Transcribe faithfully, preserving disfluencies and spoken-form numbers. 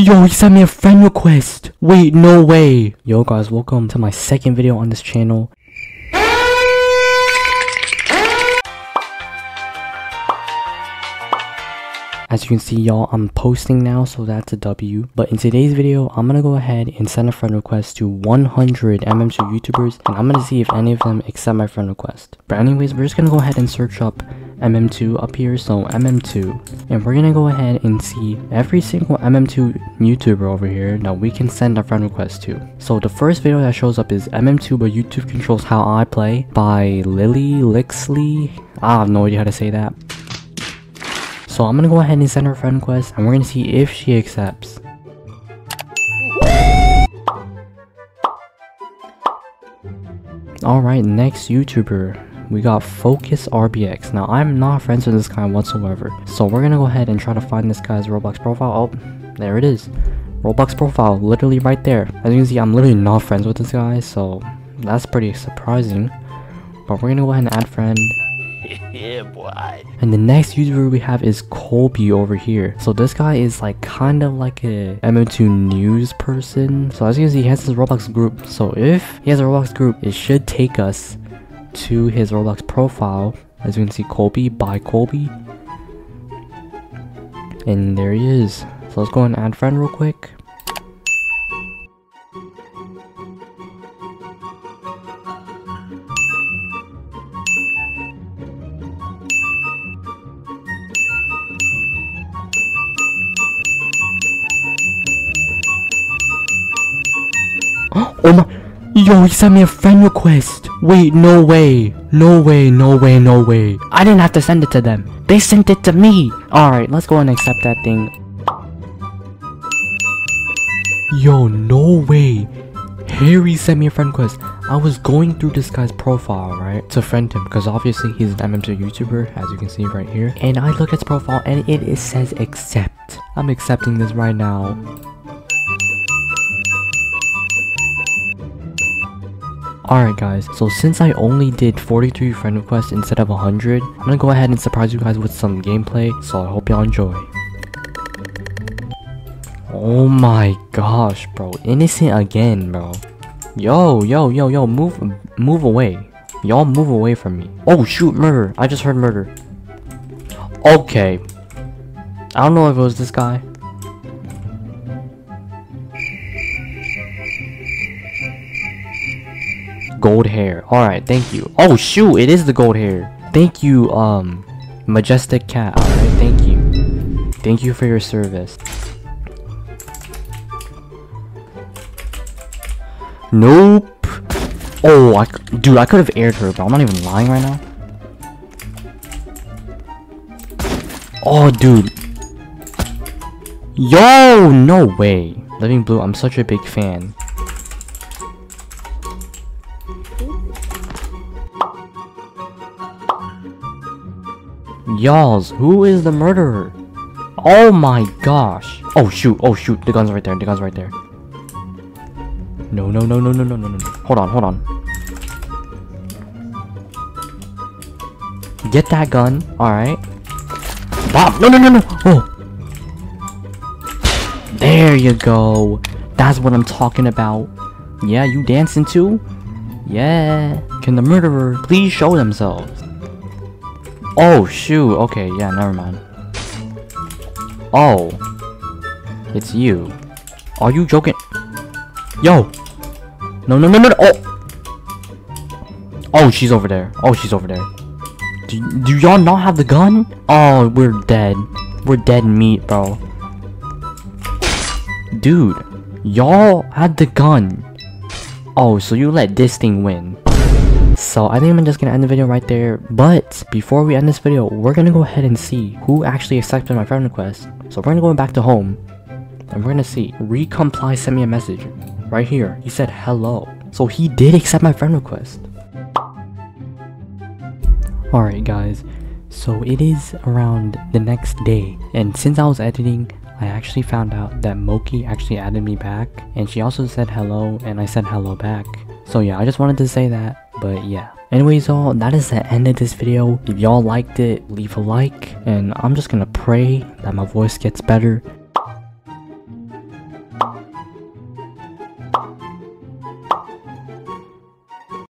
Yo, he sent me a friend request. Wait, no way. Yo guys, welcome to my second video on this channel. As you can see, y'all, I'm posting now, so that's a W. But in today's video, I'm gonna go ahead and send a friend request to one hundred M M two YouTubers, and I'm gonna see if any of them accept my friend request. But anyways, we're just gonna go ahead and search up M M two up here, so M M two, and we're gonna go ahead and see every single M M two YouTuber over here that we can send a friend request to. So the first video that shows up is M M two but YouTube controls how I play by Lily Lixley. I have no idea how to say that. So I'm gonna go ahead and send her a friend request, and we're gonna see if she accepts. Alright, next YouTuber, we got Focus R B X. Now I'm not friends with this guy whatsoever, so we're gonna go ahead and try to find this guy's Roblox profile. Oh, there it is. Roblox profile, literally right there. As you can see, I'm literally not friends with this guy, so that's pretty surprising. But we're gonna go ahead and add friend. Yeah, boy. And the next YouTuber we have is Colby over here. So this guy is like kind of like a M M two news person. So as you can see, he has his Roblox group. So if he has a Roblox group, it should take us to his Roblox profile. As you can see, Colby by Colby. And there he is. So let's go and add friend real quick. Oh my, yo, he sent me a friend request. Wait, no way, no way, no way, no way. I didn't have to send it to them. They sent it to me. Alright, let's go and accept that thing. Yo, no way. Harry sent me a friend request. I was going through this guy's profile, right, to friend him, because obviously he's an M M two YouTuber, as you can see right here. And I look at his profile and it, it says accept. I'm accepting this right now. Alright guys, so since I only did forty-three friend requests instead of one hundred, I'm gonna go ahead and surprise you guys with some gameplay, so I hope y'all enjoy. Oh my gosh, bro. Innocent again, bro. Yo, yo, yo, yo, move, move away. Y'all move away from me. Oh shoot, murder. I just heard murder. Okay. I don't know if it was this guy. Gold hair. Alright, thank you. Oh shoot, it is the gold hair. Thank you, um, Majestic Cat. Alright, thank you. Thank you for your service. Nope. Oh, I, dude, I could have aired her, but I'm not even lying right now. Oh, dude. Yo, no way. Living Blue, I'm such a big fan. Y'alls, who is the murderer? Oh my gosh. Oh shoot, oh shoot, the gun's right there, the gun's right there. No, no, no, no, no, no, no, no. Hold on, hold on. Get that gun, alright. Bomb! No, no, no, no! Oh! There you go. That's what I'm talking about. Yeah, you dancing too? Yeah. Can the murderer please show themselves? Oh shoot, okay, yeah, never mind. Oh, it's you. Are you joking? Yo! No, no, no, no, no! Oh! Oh, she's over there. Oh, she's over there. Do, do y'all not have the gun? Oh, we're dead. We're dead meat, bro. Dude, y'all had the gun. Oh, so you let this thing win. So I think I'm just gonna end the video right there, but before we end this video, we're gonna go ahead and see who actually accepted my friend request. So we're gonna go back to home, and we're gonna see. Recomply sent me a message right here. He said hello. So he did accept my friend request. Alright guys, so it is around the next day, and since I was editing, I actually found out that Moki actually added me back, and she also said hello, and I said hello back. So yeah, I just wanted to say that, but yeah. Anyways, all that is the end of this video. If y'all liked it, leave a like, and I'm just gonna pray that my voice gets better.